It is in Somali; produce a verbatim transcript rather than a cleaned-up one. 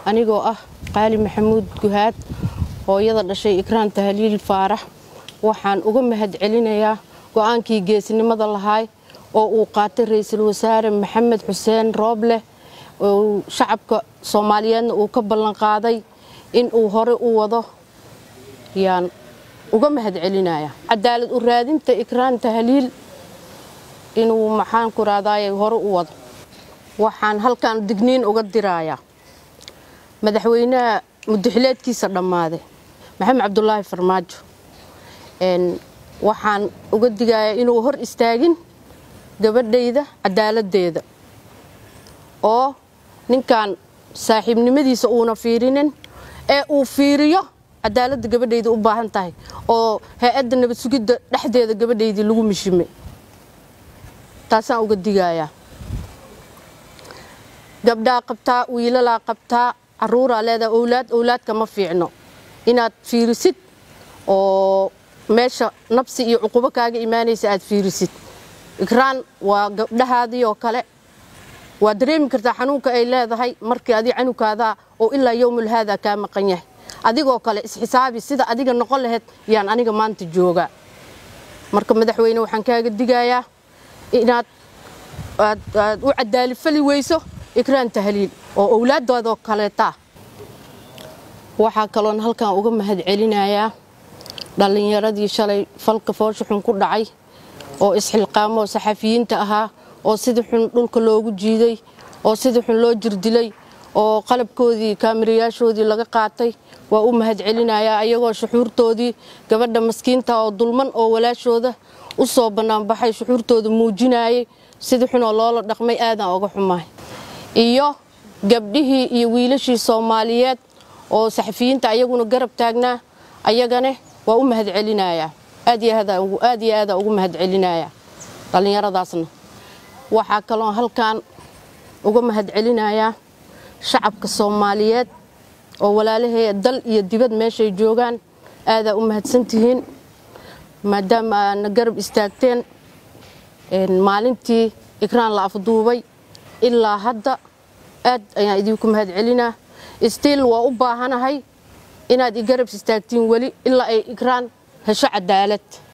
anigoo ah Qaali Maxamuud Guhaad hooyada dhashay Ikraan Tahliil Faarax waxaan uga mahad celinayaa go'aankii geesinimada lahaay oo uu qaatay ra'iisul wasaare Maxamed Xuseen Rooble oo shacabka Soomaaliyeedna uu ka ballan qaaday in uu hore u wado yaan uga mahad celinayaa cadaalad u raadinta Ikraan Tahliil inuu maxaan ku raadaayay hore u wado waxaan halkan digniin uga dirayaa madaxweynaha muddaxileedkiisa dhamaaday Maxamed Cabdullaahi Farmaajo een waxaan uga digayaa inuu hor istaagin gabadhayda cadaaladeeda oo ninkan saaxiibnimadiisa uuna fiirinin ee uu fiiriyo cadaaladda gabadhayda u baahan tahay oo hay'adda nabad sugidda dhexdeeda gabadhayda lagu mishimay taasaan uga digayaa gabdha qabtaa wiilala qabtaa caruura leeda awlaad awlaadka ma fiicno inaad fiirisid oo meesha nafsi iyo uquba kaaga iimaanaysa aad fiirisid Ikraan waa gabdhahaadii oo kale waa dareemi kartaa xanuunka ay leedahay markii adii canukaada oo ilaa yawmul hada ka maqan yahay adigoo kale isxisaabi sida adiga noqon lahayd yaan aniga maanta jooga marka madaxweyne waxaan kaaga digayaa inaad aad u cadaali fali weyso Ikraan Tahliil oo awlaadooda kale taa waxa kaloon halkan uga mahad celinayaa dhalinyaradii shalay falka foosho xun ku dhacay oo isxilqaamo saxafiyiinta ahaa oo sidii xun dhulka loogu jiiday oo sidii xun loo jirdilay oo qalabkoodii kaamirayaashoodii laga qaatay waa u mahad celinayaa ayagoo shuxuurtoodii gabadha maskiinta oo dulman oo walaashooda u soo banaan baxay shuxuurtooda muujinayay sidii xun oo loola dhaqmay aadan uga xumaay iyo gabdhihii iyo wiilashii Soomaaliyeed oo saxafiyiinta ayaguna garab taagnaa ayagana waa u mahad celinayaa aad iyo aad ugu aad iyo aad ugu mahad celinayaa dhalinyaradaasna waxa kale oo halkan uga mahad celinayaa shacabka Soomaaliyeed oo walaalahay dal iyo dibad meeshay joogan aad u mahadsantihiin maadaama na garab istaagteen een maalintii Ikraan la afduubay ilaa hadda aad ayaan idinku mahad celinaa still waa u baahanahay inaad i garab istaagtiin wali ilaa ay Ikraan hesho cadaalad